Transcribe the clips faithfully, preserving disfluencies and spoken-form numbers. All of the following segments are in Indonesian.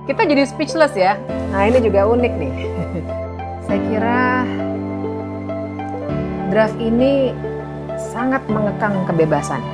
Kita jadi speechless ya. Nah ini juga unik nih. Saya kira draft ini sangat mengekang kebebasan.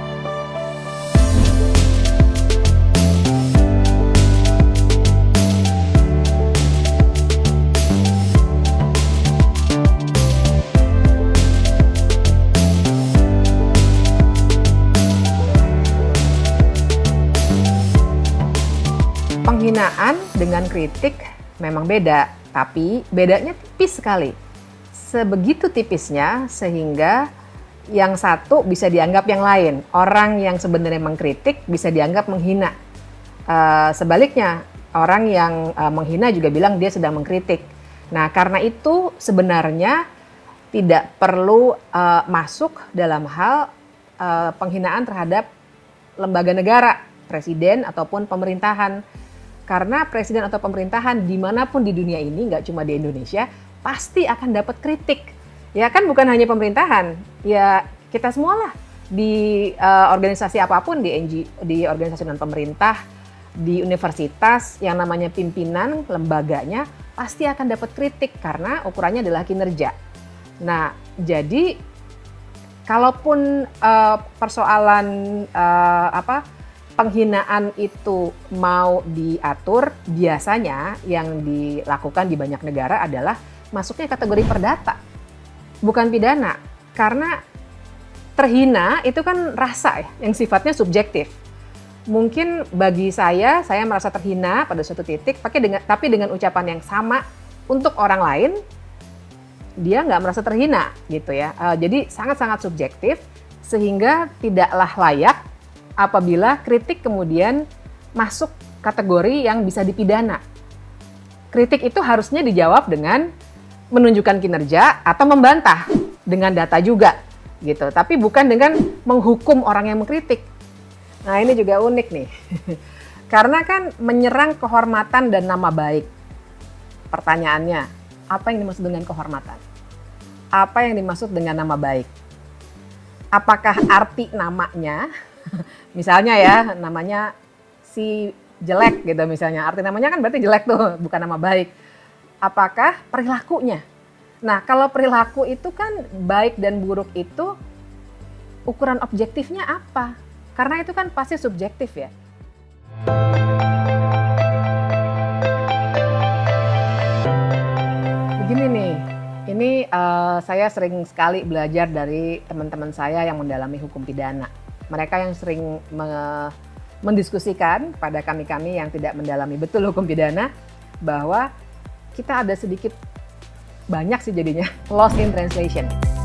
Penghinaan dengan kritik memang beda, tapi bedanya tipis sekali. Sebegitu tipisnya sehingga yang satu bisa dianggap yang lain. Orang yang sebenarnya mengkritik bisa dianggap menghina. Uh, sebaliknya, orang yang uh, menghina juga bilang dia sedang mengkritik. Nah, karena itu sebenarnya tidak perlu uh, masuk dalam hal uh, penghinaan terhadap lembaga negara, presiden ataupun pemerintahan. Karena presiden atau pemerintahan dimanapun di dunia ini, nggak cuma di Indonesia, pasti akan dapat kritik. Ya kan bukan hanya pemerintahan, ya kita semualah di uh, organisasi apapun, di N G O, di organisasi non pemerintah, di universitas, yang namanya pimpinan lembaganya pasti akan dapat kritik karena ukurannya adalah kinerja. Nah, jadi kalaupun uh, persoalan uh, apa? penghinaan itu mau diatur, biasanya yang dilakukan di banyak negara adalah masuknya kategori perdata, bukan pidana. Karena terhina itu kan rasa ya, yang sifatnya subjektif. Mungkin bagi saya, saya merasa terhina pada suatu titik, pakai dengan, tapi dengan ucapan yang sama untuk orang lain, dia nggak merasa terhina gitu ya. Uh, jadi sangat-sangat subjektif, sehingga tidaklah layak apabila kritik kemudian masuk kategori yang bisa dipidana. Kritik itu harusnya dijawab dengan menunjukkan kinerja atau membantah dengan data juga gitu. Tapi bukan dengan menghukum orang yang mengkritik. Nah, ini juga unik nih. Karena kan menyerang kehormatan dan nama baik. Pertanyaannya, apa yang dimaksud dengan kehormatan? Apa yang dimaksud dengan nama baik? Apakah arti namanya misalnya ya, namanya si jelek gitu misalnya. Arti namanya kan berarti jelek tuh, bukan nama baik. Apakah perilakunya? Nah, kalau perilaku itu kan baik dan buruk itu ukuran objektifnya apa? Karena itu kan pasti subjektif ya. Begini nih, ini uh, saya sering sekali belajar dari teman-teman saya yang mendalami hukum pidana. Mereka yang sering me- mendiskusikan pada kami-kami yang tidak mendalami betul hukum pidana bahwa kita ada sedikit banyak sih jadinya lost in translation.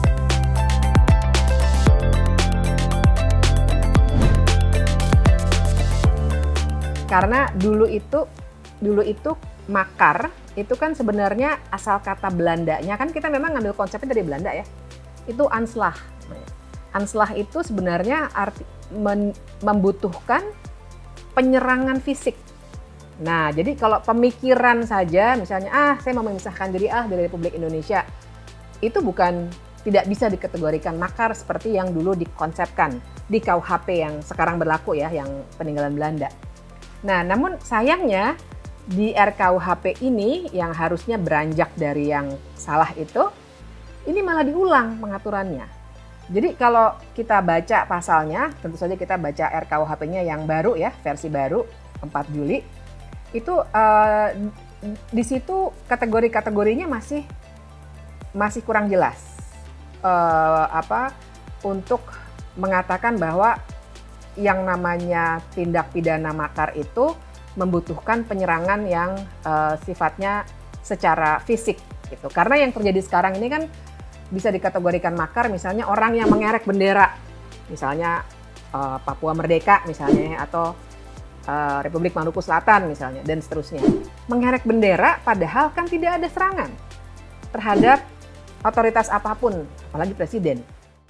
Karena dulu itu dulu itu makar itu kan sebenarnya asal kata Belandanya, kan kita memang ngambil konsepnya dari Belanda ya. Itu aanslag. Aanslag itu sebenarnya arti, men, membutuhkan penyerangan fisik. Nah, jadi kalau pemikiran saja, misalnya, ah saya mau memisahkan diri ah dari Republik Indonesia, itu bukan, tidak bisa dikategorikan makar seperti yang dulu dikonsepkan di K U H P yang sekarang berlaku ya, yang peninggalan Belanda. Nah, namun sayangnya di R K U H P ini yang harusnya beranjak dari yang salah itu, ini malah diulang pengaturannya. Jadi kalau kita baca pasalnya, tentu saja kita baca R K U H P-nya yang baru ya, versi baru empat Juli. Itu uh, di situ kategori-kategorinya masih masih kurang jelas. Uh, apa untuk mengatakan bahwa yang namanya tindak pidana makar itu membutuhkan penyerangan yang uh, sifatnya secara fisik gitu. Karena yang terjadi sekarang ini kan bisa dikategorikan makar misalnya orang yang mengerek bendera, misalnya uh, Papua Merdeka misalnya, atau uh, Republik Maluku Selatan misalnya, dan seterusnya. Mengerek bendera padahal kan tidak ada serangan terhadap otoritas apapun, apalagi presiden.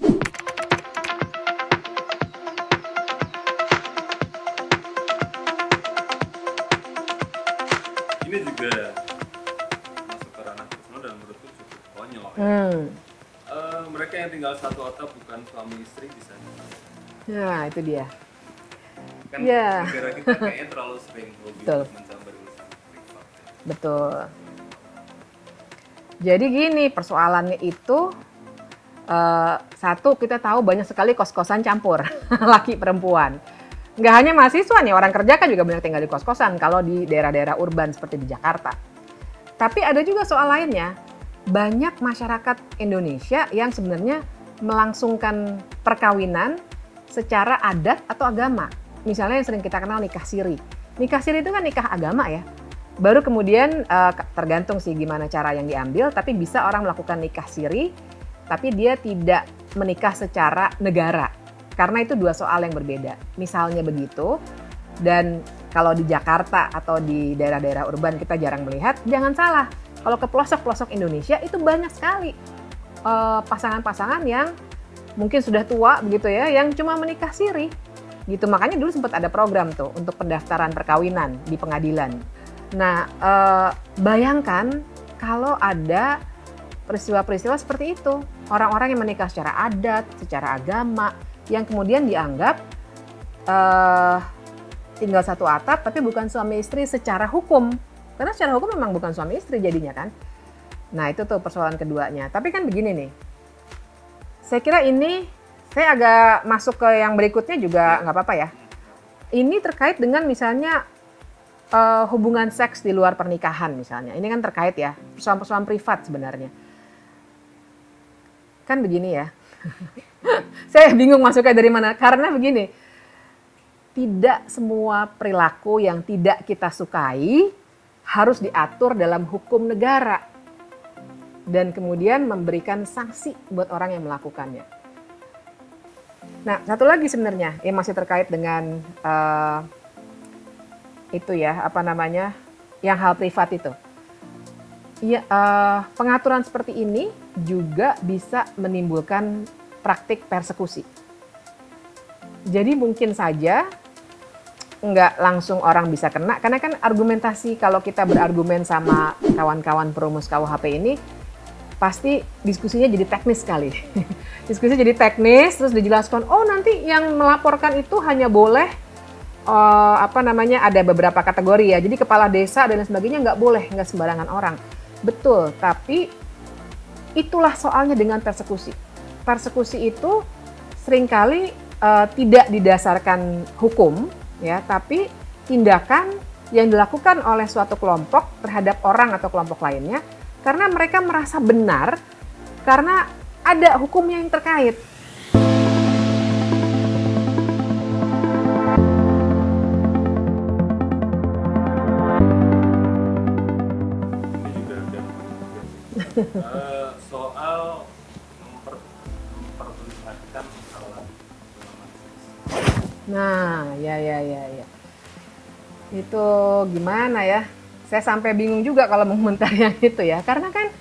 Ini juga masuk ke ranah personal dan menurutku cukup konyol ya. Hmm. Uh, mereka yang tinggal satu atap bukan suami istri bisa. Nah, itu dia. Kan yeah. negara kita kayaknya terlalu sering hobi Betul. mencampuri urusan. betul. Jadi gini, persoalannya itu uh, satu, kita tahu banyak sekali kos-kosan campur laki perempuan. Nggak hanya mahasiswa nih, orang kerja kan juga banyak tinggal di kos-kosan kalau di daerah-daerah urban seperti di Jakarta. Tapi ada juga soal lainnya, banyak masyarakat Indonesia yang sebenarnya melangsungkan perkawinan secara adat atau agama. Misalnya yang sering kita kenal nikah siri. Nikah siri itu kan nikah agama ya. Baru kemudian uh, tergantung sih gimana cara yang diambil, tapi bisa orang melakukan nikah siri, tapi dia tidak menikah secara negara. Karena itu dua soal yang berbeda. Misalnya begitu, dan kalau di Jakarta atau di daerah-daerah urban kita jarang melihat, jangan salah. Kalau ke pelosok-pelosok Indonesia itu banyak sekali uh, pasangan-pasangan yang mungkin sudah tua begitu ya, yang cuma menikah siri. Gitu, makanya dulu sempat ada program tuh untuk pendaftaran perkawinan di pengadilan. Nah, eh, bayangkan kalau ada peristiwa-peristiwa seperti itu. Orang-orang yang menikah secara adat, secara agama, yang kemudian dianggap eh, tinggal satu atap tapi bukan suami istri secara hukum. Karena secara hukum memang bukan suami istri jadinya kan. Nah, itu tuh persoalan keduanya. Tapi kan begini nih, saya kira ini, saya agak masuk ke yang berikutnya juga nggak apa-apa ya. Ini terkait dengan misalnya Uh, hubungan seks di luar pernikahan misalnya. Ini kan terkait ya, persoalan-persoalan privat sebenarnya. Kan begini ya. Saya bingung masuknya dari mana. Karena begini, tidak semua perilaku yang tidak kita sukai harus diatur dalam hukum negara. Dan kemudian memberikan sanksi buat orang yang melakukannya. Nah, satu lagi sebenarnya yang masih terkait dengan uh, itu ya, apa namanya, yang hal privat itu. Ya, uh, pengaturan seperti ini juga bisa menimbulkan praktik persekusi. Jadi mungkin saja nggak langsung orang bisa kena, karena kan argumentasi kalau kita berargumen sama kawan-kawan perumus K U H P ini, pasti diskusinya jadi teknis sekali. Diskusinya jadi teknis, terus dijelaskan, oh nanti yang melaporkan itu hanya boleh Uh, apa namanya, ada beberapa kategori ya. Jadi kepala desa dan lain sebagainya nggak boleh, nggak sembarangan orang. Betul, tapi itulah soalnya dengan persekusi. Persekusi itu seringkali uh, tidak didasarkan hukum, ya, tapi tindakan yang dilakukan oleh suatu kelompok terhadap orang atau kelompok lainnya karena mereka merasa benar, karena ada hukumnya yang terkait. Uh, soal memper, memperlihatkan alat. Nah, ya ya ya ya. Itu gimana ya? Saya sampai bingung juga kalau mengomentari yang itu ya, karena kan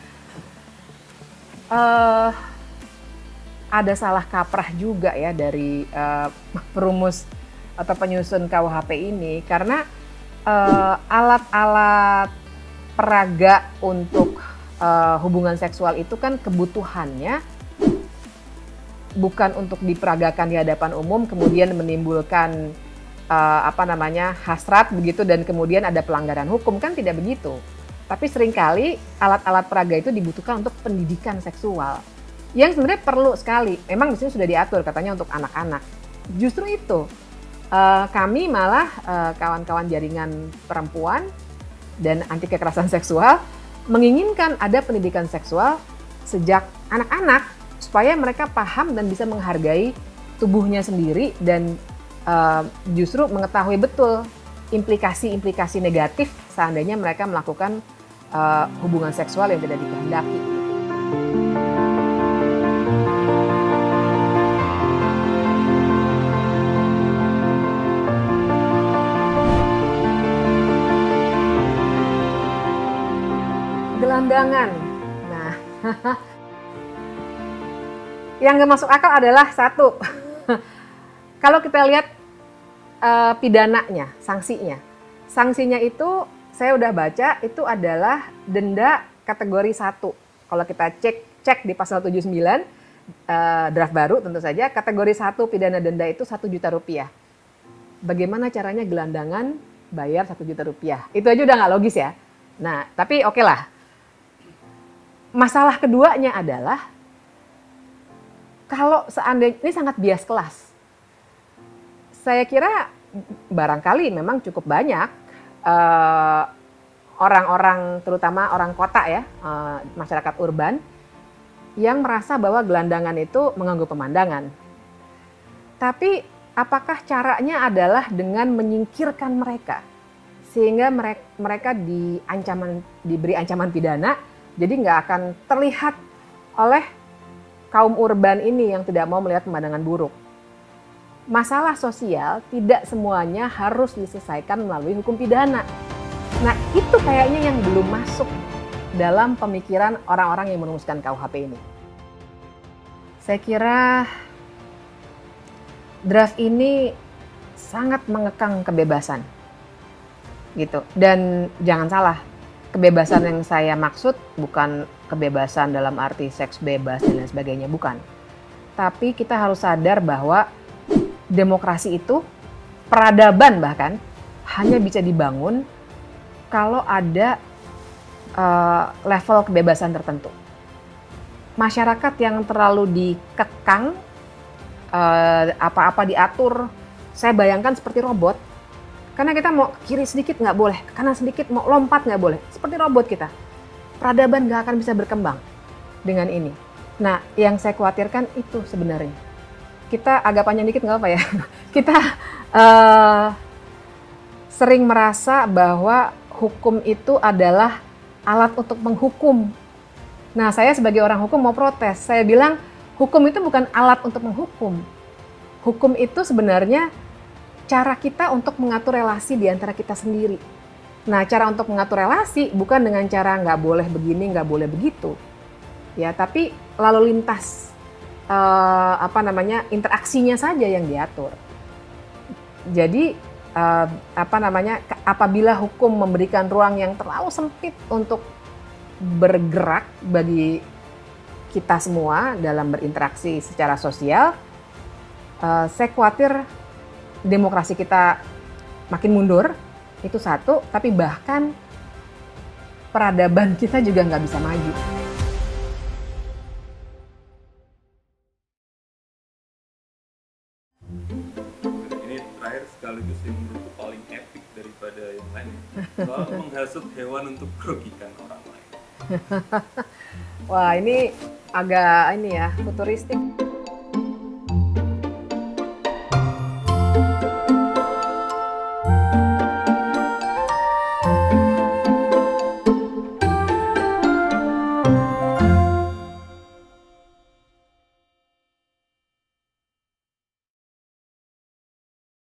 uh, ada salah kaprah juga ya dari uh, perumus atau penyusun K U H P ini, karena uh, alat-alat peraga untuk Uh, hubungan seksual itu kan kebutuhannya bukan untuk diperagakan di hadapan umum kemudian menimbulkan uh, apa namanya hasrat begitu dan kemudian ada pelanggaran hukum, kan tidak begitu. Tapi seringkali alat-alat peraga itu dibutuhkan untuk pendidikan seksual yang sebenarnya perlu sekali. Memang di sini sudah diatur katanya untuk anak-anak. Justru itu uh, kami malah uh, kawan-kawan jaringan perempuan dan anti kekerasan seksual menginginkan ada pendidikan seksual sejak anak-anak supaya mereka paham dan bisa menghargai tubuhnya sendiri dan uh, justru mengetahui betul implikasi-implikasi negatif seandainya mereka melakukan uh, hubungan seksual yang tidak dikehendaki. Gelandangan. Nah, yang gak masuk akal adalah satu, kalau kita lihat uh, pidananya, sanksinya, sanksinya itu saya udah baca itu adalah denda kategori satu. Kalau kita cek cek di pasal tujuh puluh sembilan uh, draft baru tentu saja kategori satu pidana denda itu satu juta rupiah. Bagaimana caranya gelandangan bayar satu juta rupiah? Itu aja udah nggak logis ya. Nah, tapi oke lah. Masalah keduanya adalah kalau seandainya ini sangat bias kelas. Saya kira barangkali memang cukup banyak uh, orang-orang, terutama orang kota ya, uh, masyarakat urban, yang merasa bahwa gelandangan itu mengganggu pemandangan. Tapi apakah caranya adalah dengan menyingkirkan mereka? Sehingga mereka, mereka di ancaman, diberi ancaman pidana, jadi nggak akan terlihat oleh kaum urban ini yang tidak mau melihat pemandangan buruk. Masalah sosial tidak semuanya harus diselesaikan melalui hukum pidana. Nah, itu kayaknya yang belum masuk dalam pemikiran orang-orang yang merumuskan K U H P ini. Saya kira draft ini sangat mengekang kebebasan. Gitu. Dan jangan salah, kebebasan yang saya maksud bukan kebebasan dalam arti seks bebas dan lain sebagainya, bukan. Tapi kita harus sadar bahwa demokrasi itu, peradaban bahkan, hanya bisa dibangun kalau ada uh, level kebebasan tertentu. Masyarakat yang terlalu dikekang, uh, apa-apa diatur, saya bayangkan seperti robot. Karena kita mau kiri sedikit nggak boleh, ke kanan sedikit mau lompat nggak boleh. Seperti robot kita. Peradaban nggak akan bisa berkembang dengan ini. Nah, yang saya khawatirkan itu sebenarnya. Kita agak panjang dikit nggak apa ya. Kita uh, sering merasa bahwa hukum itu adalah alat untuk menghukum. Nah, saya sebagai orang hukum mau protes. Saya bilang hukum itu bukan alat untuk menghukum. Hukum itu sebenarnya cara kita untuk mengatur relasi di antara kita sendiri. Nah, cara untuk mengatur relasi bukan dengan cara nggak boleh begini, nggak boleh begitu, ya. Tapi lalu lintas uh, apa namanya interaksinya saja yang diatur. Jadi uh, apa namanya apabila hukum memberikan ruang yang terlalu sempit untuk bergerak bagi kita semua dalam berinteraksi secara sosial, uh, saya khawatir demokrasi kita makin mundur, itu satu, tapi bahkan peradaban kita juga nggak bisa maju. Ini terakhir sekaligus yang menurutku paling epic daripada yang lain. Soal menghasut hewan untuk merugikan orang lain. Wah, ini agak ini ya, futuristik.